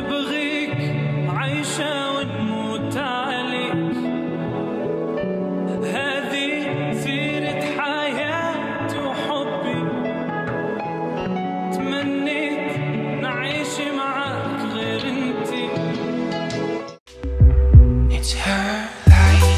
نبغيك عايشة ونموت عليك، هذه سيرة حياتي وحبي، تمنيت نعيش معاك غير انتي. It's her life.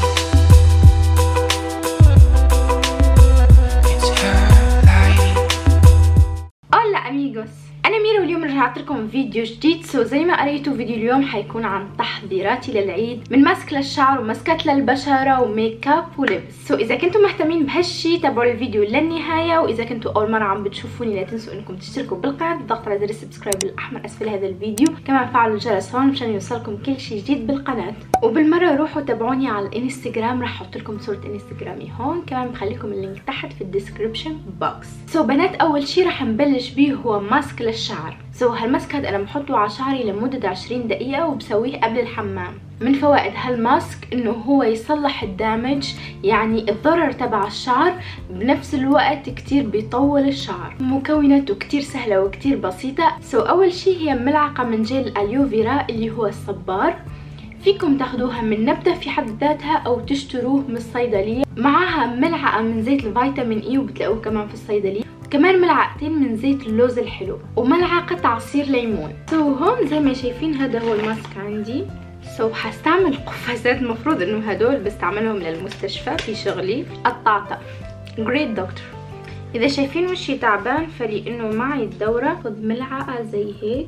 It's her life. Hola amigos، أنا ميرا واليوم رجعت لكم فيديو جديد. زي ما قريتوا فيديو اليوم حيكون عن تحضيراتي للعيد، من ماسك للشعر وماسكات للبشرة وميك اب ولبس. إذا كنتم مهتمين بهالشي تابعوا الفيديو للنهاية، وإذا كنتوا أول مرة عم بتشوفوني لا تنسوا إنكم تشتركوا بالقناة بالضغط على زر السبسكرايب الأحمر أسفل هذا الفيديو، كمان فعلوا الجرس هون مشان يوصلكم كل شي جديد بالقناة. وبالمرة روحوا تابعوني على الانستغرام، رح أحط لكم صورة انستغرامي هون، كمان بخليكم اللينك تحت في الديسكريبشن بوكس. بنات أول شي رح نبلش بيه هو ماسك للشعر. هالماسك هذا انا بحطه على شعري لمدة 20 دقيقة وبسويه قبل الحمام. من فوائد هالماسك انه هو يصلح الدامج، يعني الضرر تبع الشعر، بنفس الوقت كتير بيطول الشعر. مكوناته كتير سهلة وكتير بسيطة. اول شي هي ملعقة من جيل الاليوفيرا اللي هو الصبار، فيكم تاخدوها من نبتة في حد ذاتها او تشتروه من الصيدلية. معاها ملعقة من زيت الفيتامين اي وبتلاقوه كمان في الصيدلية، كمان ملعقتين من زيت اللوز الحلو، وملعقة عصير ليمون. هون زي ما شايفين هذا هو الماسك عندي. حستعمل قفازات، المفروض انه هدول بستعملهم للمستشفى في شغلي. الطعطع جريت دكتور. اذا شايفين وشي تعبان فلانه معي الدورة، خذ ملعقة زي هيك.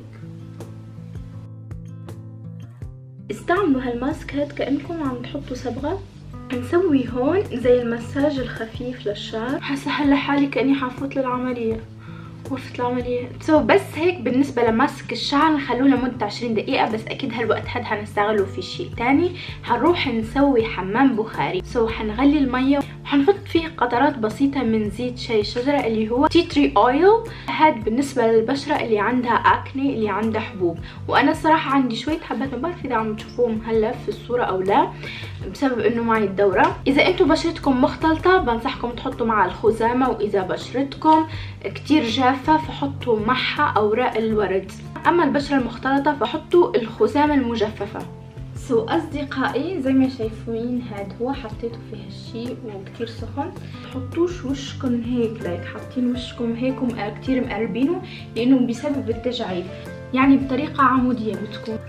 استعملوا هالماسك هاد كأنكم عم تحطوا صبغة. هنسوي هون زي المساج الخفيف للشعر. حاسه هلا حالي كاني حافوت للعمليه، غرفه العمليه. بس هيك بالنسبه لماسك الشعر نخلوه لمده 20 دقيقه بس. اكيد هالوقت هاد حنستغله في شيء تاني. حنروح نسوي حمام بخاري. حنغلي الميه وحنحط فيه قطرات بسيطه من زيت شاي الشجره اللي هو تي تري اويل. هاد بالنسبه للبشره اللي عندها اكني، اللي عندها حبوب. وانا صراحه عندي شويه حبات، ما بعرف اذا عم تشوفوهم هلا في الصوره او لا بسبب انه معي الدوره. اذا انتم بشرتكم مختلطه بنصحكم تحطوا مع الخزامه، واذا بشرتكم كتير جافه فحطوا معها اوراق الورد. اما البشره المختلطه فحطوا الخزامه المجففه. اصدقائي زي ما شايفين هاد هو حطيته في هالشي وكتير سخن. حطوش وشكم هيك حاطين وشكم هيك كتير مقربينه لانه بسبب التجاعيد، يعني بطريقه عموديه بتكون.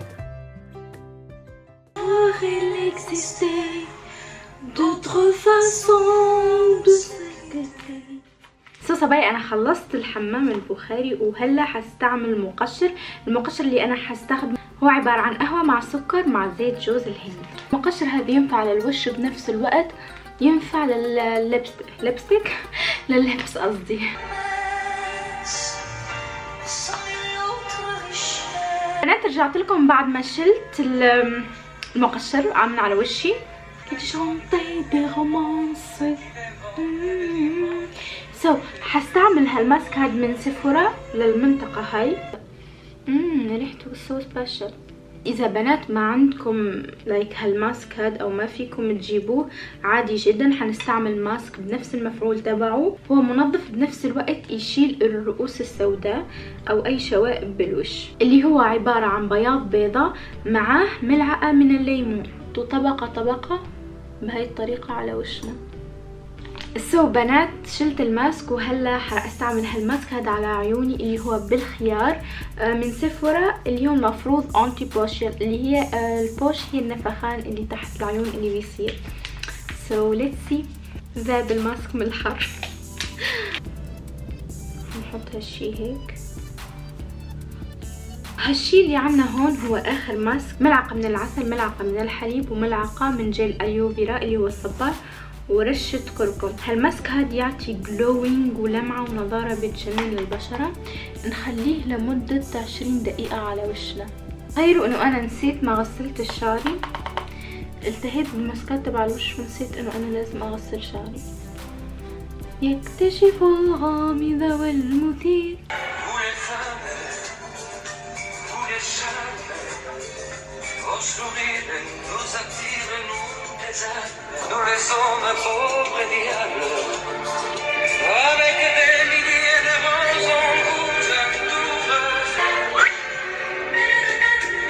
صبايا انا خلصت الحمام البخاري وهلا حستعمل مقشر. المقشر اللي انا حستخدمه هو عبارة عن قهوة مع سكر مع زيت جوز الهند. المقشر هذا ينفع للوش بنفس الوقت ينفع لللبستيك لللبس قصدي. بنات رجعت لكم بعد ما شلت المقشر عامله على وشي. حستعمل هالماسك هاد من سيفورا للمنطقة هاي. ريحته سو سبيشال. اذا بنات ما عندكم هالماسك هاد او ما فيكم تجيبوه عادي جدا، حنستعمل ماسك بنفس المفعول تبعه. هو منظف بنفس الوقت، يشيل الرؤوس السوداء او اي شوائب بالوش، اللي هو عبارة عن بياض بيضة معاه ملعقة من الليمون. طبقة بهاي الطريقة على وشنا. بنات شلت الماسك وهلا حاستعمل هالماسك هذا على عيوني اللي هو بالخيار من سيفورا، اللي هو المفروض انتي بوشيال، اللي هي البوش هي النفخان اللي تحت العيون اللي بيصير. ليتس سي. ذاب الماسك من الحر. نحط هالشي هيك. هالشي اللي عنا هون هو اخر ماسك. ملعقة من العسل، ملعقة من الحليب، وملعقة من جيل الاليوفيرا اللي هو الصبار، ورشة كركم. هالماسك هاد يعطي جلوينج ولمعة ونضارة بتجنن للبشرة. نخليه لمدة 20 دقيقة على وشنا. غيروا انه انا نسيت ما غسلت شعري، التهيت بالماسكات تبع الوش ونسيت انه انا لازم اغسل شعري. يكتشف الغامض والمثير. Nous laissons ma pauvre diable avec des milliers de vents en rouge à tout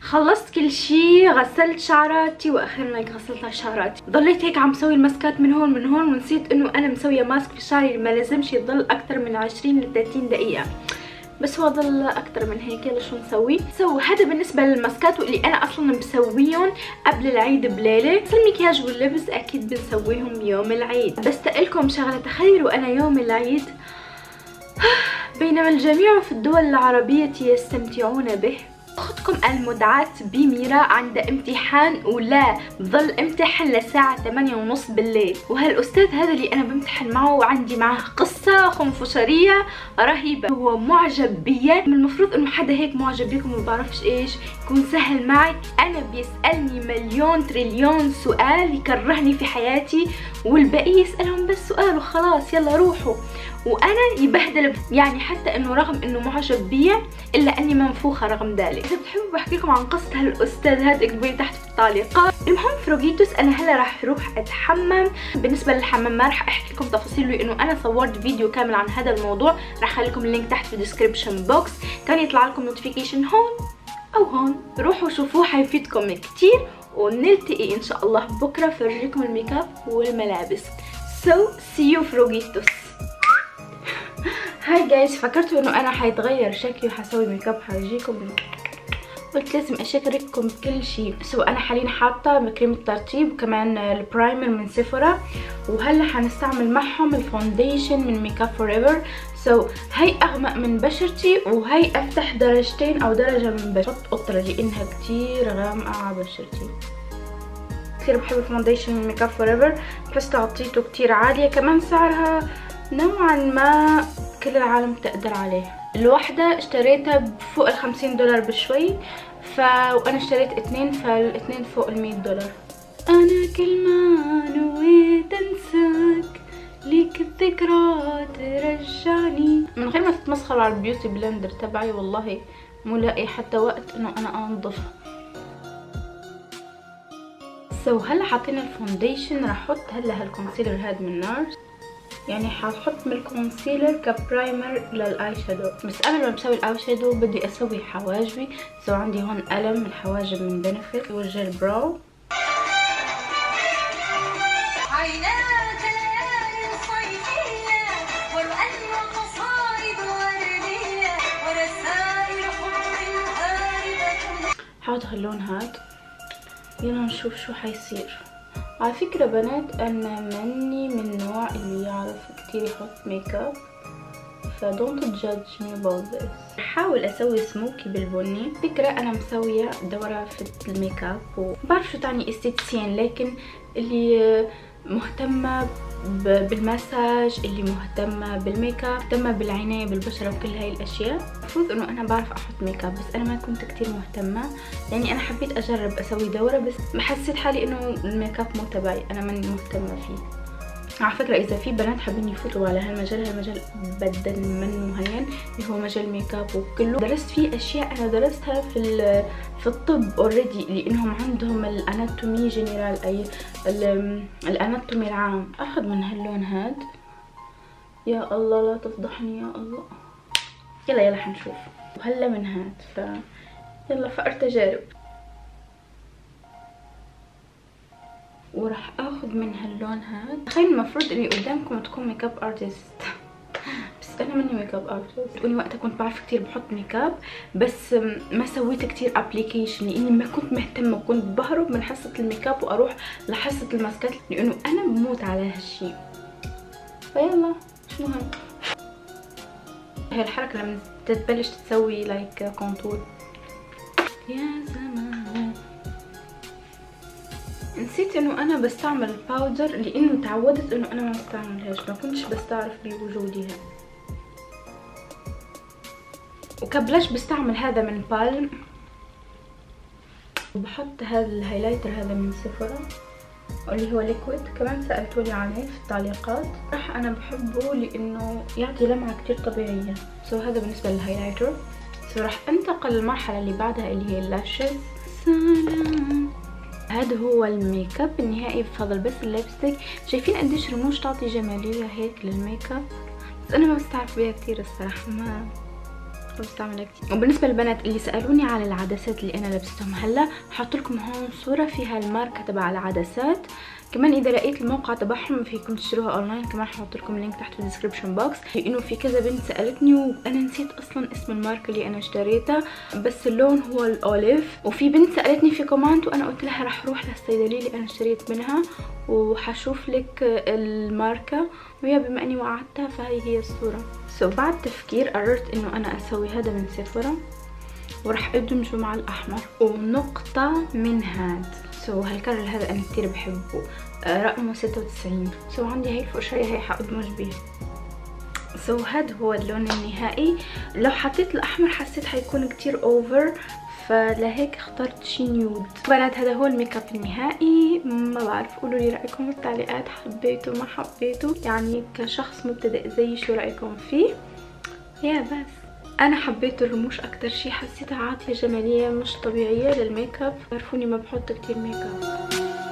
خلصت كل شي، غسلت شعراتي واخيرا غسلت شعراتي. ضليت هيك عم سوي الماسكات من هون ونسيت انه انا مسويه ماسك في شعري ما لازمش يضل اكثر من 20 ل 30 دقيقه، بس هو ضل اكتر من هيك. يلا شو نسوي؟ هذا بالنسبه للماسكات واللي انا اصلا مسويهم قبل العيد بليله. المكياج واللبس اكيد بنسويهم يوم العيد. بس تقلكم شغله، تخيلوا انا يوم العيد بينما الجميع في الدول العربيه يستمتعون به، اختكم المدعاة بميرا عندها امتحان ولا بظل امتحن لساعة 8:30 بالليل. وهالاستاذ هذا اللي انا بمتحن معه وعندي معه قصة خنفشرية رهيبة، هو معجب بيا. المفروض انه حدا هيك معجب بيكم ما بعرفش ايش يكون سهل معي. انا بيسألني مليون تريليون سؤال يكرهني في حياتي، والباقي يسألهم بس سؤال وخلاص يلا روحوا، وانا يبهدل. يعني حتى انه رغم انه معجب بيا الا اني منفوخه رغم ذلك. اذا بتحبوا بحكي لكم عن قصه هالاستاذ هذا اكتبوا لي تحت في التعليقات. المهم فروغيتوس، انا هلا راح اروح اتحمم. بالنسبه للحمام ما راح احكي لكم تفاصيل لانه انا صورت فيديو كامل عن هذا الموضوع، راح اخلي لكم اللينك تحت في الديسكربشن بوكس، كان يطلع لكم نوتيفيكيشن هون او هون، روحوا شوفوه حيفيدكم كتير. ونلتقي ان شاء الله بكره فرجيكم الميك اب والملابس. see you فروغيتوس. هاي جايز، فكرتوا انه انا حيتغير شكلي وحسوي ميك اب حرجيكم، قلت لازم اشارككم بكل شيء. انا حاليا حاطه كريم الترطيب وكمان البرايمر من سيفورا، وهلا حنستعمل معهم الفونديشن من ميك اب فور ايفر. هاي اغمق من بشرتي وهي افتح درجتين او درجه من بشرتي. حط قطره لانها كتير غامقه على بشرتي. كثير بحب الفونديشن من ميك اب فور ايفر، بحس تعطيته كتير عاليه، كمان سعرها نوعا ما كل العالم تقدر عليه. الوحدة اشتريتها بفوق $50 بشوي، وانا اشتريت 2، فالاثنين فوق $100. انا كل ما نويت انساك ليك الذكرى ترجعني. من غير ما تتمسخروا على البيوتي بلندر تبعي والله مو لاقي حتى وقت انه انا انظفها. هلا حاطين الفونديشن، راح احط هلا هالكونسيلر هاد من نارس، يعني حاحط من الكونسيلر كبرايمر للاي شادو. بس قبل ما بسوي الاي شادو بدي اسوي حواجبي. عندي هون قلم الحواجب من بنفيت والجيل براو. حاط هاللون هاد، يلا نشوف شو حيصير. على فكرة بنات انا مني من النوع اللي يعرف كتير يحط ميك اب، ف don't judge me about this. بحاول اسوي سموكي بالبني. فكرة انا مسوية دورة في الميك اب وبعرف شو تعني استيتسيان، لكن اللي مهتمة بالمساج، اللي مهتمة بالميك اب، مهتمة بالعناية بالبشرة وكل هاي الاشياء. المفروض انه انا بعرف احط ميك اب، بس انا ما كنت كتير مهتمة. يعني انا حبيت اجرب اسوي دورة، بس حسيت حالي انه الميك اب مو تبعي، انا ماني مهتمة فيه. على فكرة اذا في بنات حابين يفوتوا على هالمجال، هالمجال ابدا منه هين، اللي هو مجال ميك اب وكله. درست فيه اشياء انا درستها في الطب اوريدي، لانهم عندهم الاناتومي جنرال، اي الاناتومي العام. اخذ من هاللون هاد، يا الله لا تفضحني يا الله. يلا حنشوف. وهلا من هاد، يلا فقرت اجارب. وراح اخذ من هاللون هاد. تخيل المفروض اللي قدامكم تكون ميك اب ارتست، بس انا ماني ميك اب ارتست. وانا وقتها كنت بعرف كتير بحط ميك اب، بس ما سويت كتير ابليكيشن لاني ما كنت مهتمه، وكنت بهرب من حصه الميك اب واروح لحصه الماسكات، لانه انا بموت على هالشي. فيلا مش مهم. هي الحركه لما تبلش تسوي لايك كونتور. يا زمان نسيت انه انا بستعمل باودر، لانه تعودت انه انا ما بستعملهاش، ما كنتش بستعرف بوجودها. وكبلاش بستعمل هذا من بالم، وبحط هذا الهايلايتر هذا من سيفورا اللي هو ليكويد، كمان سألتولي عليه في التعليقات. راح انا بحبه لانه يعطي لمعة كتير طبيعية. هذا بالنسبة للهايلايتر. راح انتقل للمرحلة اللي بعدها اللي هي اللاشز. سلام. هذا هو الميك اب النهائي، بفضل بس الليبستيك. شايفين قديش رموش تعطي جمالية هيك للميك اب، بس انا ما بستعرف بيها كتير الصراحة. ما بستعملها كتير. وبالنسبه للبنات اللي سالوني على العدسات اللي انا لبستهم هلا، هحط لكم هون صوره فيها الماركه تبع العدسات. كمان اذا لقيت الموقع تبعهم فيكم تشتروها اونلاين، كمان هحط لكم اللينك تحت في الديسكربشن بوكس. لانه في كذا بنت سالتني وانا نسيت اصلا اسم الماركه اللي انا اشتريتها، بس اللون هو الاوليف. وفي بنت سالتني في كومنت وانا قلت لها رح اروح للصيدليه اللي انا اشتريت منها وحشوف لك الماركه، وهي بما اني وقعتها فهي هي الصوره. بعد تفكير قررت انه انا اسوي هذا من سيفورا وراح ادمجه مع الاحمر ونقطه من هاد. هالكرر هذا انا كتير بحبه، رقمه 96. عندي هاي الفرشاية هي حادمج بيه. هاد هو اللون النهائي. لو حطيت الاحمر حسيت حيكون كتير اوفر، فلهيك اخترت شي نيود. بنات هذا هو الميك اب النهائي. ما بعرف، قولوا لي رايكم بالتعليقات، حبيته ما حبيته، يعني كشخص مبتدئ زي شو رايكم فيه. يا بس انا حبيت الرموش اكتر شي، حسيتها عاطفه جماليه مش طبيعيه للميك اب. عرفوني ما بحط كتير ميك اب.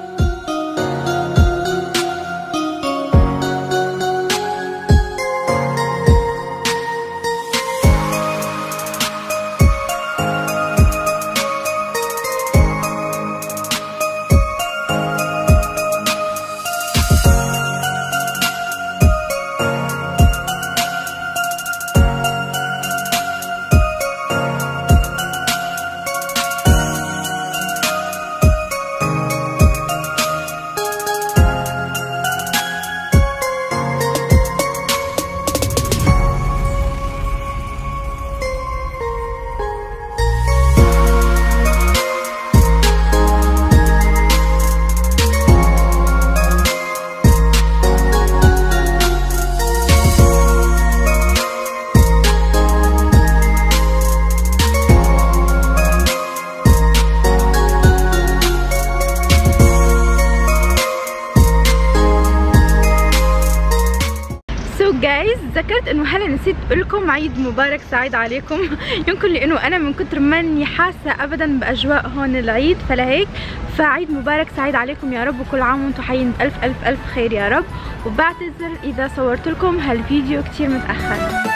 جايز ذكرت انه هلا نسيت اقول لكم عيد مبارك سعيد عليكم. يمكن لانه انا من كتر ماني حاسه ابدا باجواء هون العيد فلهيك، فعيد مبارك سعيد عليكم يا رب، وكل عام وانتم حيين بألف ألف ألف خير يا رب. وبعتذر اذا صورت لكم هالفيديو كتير متاخر.